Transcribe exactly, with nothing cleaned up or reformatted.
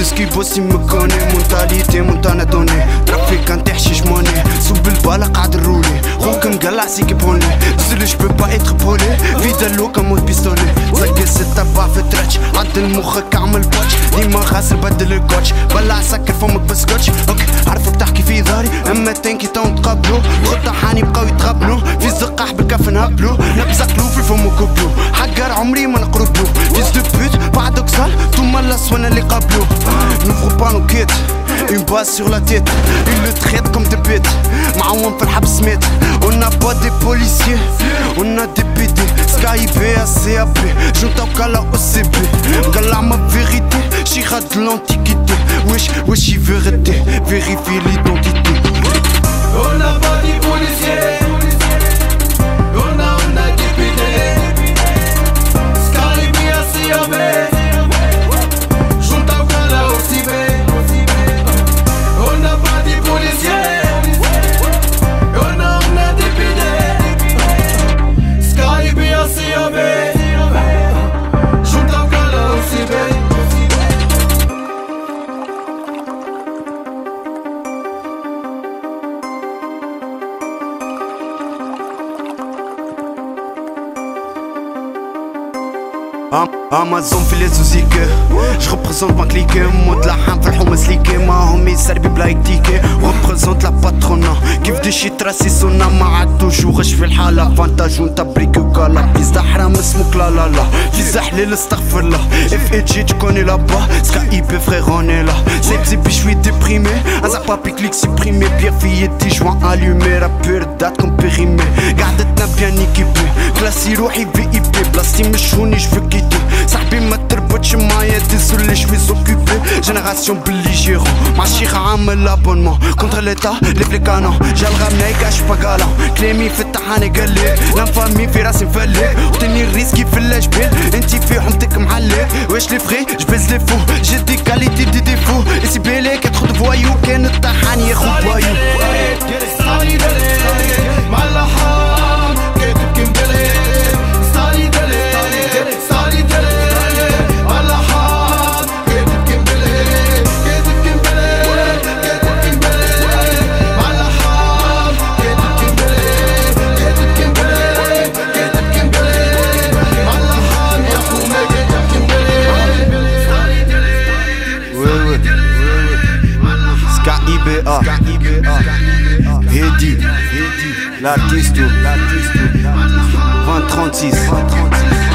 ce qui bosse il me connaît. Mentalité montana donné trafic انت حشيش موني صوب البالا قاعد الرولي خوك مقلع سيكي بوني زل je peux pas être polé فيدا لوكا موت بيستولي زقس التبع في تراتش عدل مخك اعمل بوتش ديما غاسل بدل الكوتش بلع سكر فمك بسكوتش اوكي عرفك تحكي في ظهري اما تنكي تو نتقابلو خطة حاني بقاو يتغبنو في الزقاح بالكف نهبلو نبزقلو في فمو كوبلو حقر عمري ما نقربلو فيز دو بوت بارادوكسال توما الاسوانا اللي قابلو نفرو با نو كيت une base sur la tête, ils le traitent comme des bêtes. Maouan fait le habsmet. On n'a pas des policiers, on a des P D. Sky B A C A P, j'entends Kala O C B. Kala ma vérité, Chira de l'antiquité. Wesh, wesh, y vérité, vérifie l'identité. On n'a pas des policiers, on a, on a des P D. Sky B A C A P, j'entends Kala O C B. On n'a pas des policiers, on a, on a des P D. Sky B A C A B, j'entends Kala O C B. Amazon في les زوزيك Je représente ma clique مود لحام في الحومة سليكي ما همي سربي بلا يكتيكي représente la patronat كيف دي شي تراسي سونا ما عاد توجوغش في الحالة فانتاج وانت بريك وكالا بليز دا حرام اسمك لا لا لا في زحليل استغفر الله اف اي جي tu connais là-bas Ska I P frère on est là C'est bzip je suis déprimé Un zap papi clic supprimé Pierre fille et joint allumé Rappeur date comme périmé قعدتنا bien équipé كلاسي روحي في اي بي بلاصتي مش هوني je veux quitter صاحبي ما تربطش معايا désolé je suis occupé Génération belligérant ماشي عامل l'abonnement Contre l'état ليف لي كانون جا الغامنا يكاش باقالا كلامي في الطحانة قلي لانفامي في راسي مفلي وطني الريسكي في الجبال انتي في حمتك معلي واش لي فخي جبز لي فو جي دي كاليتي دي ديفو اسي بالك تاخد فوايو كان الطحان ياخد فوايو I B A Hedi l'artiste vingt trente-six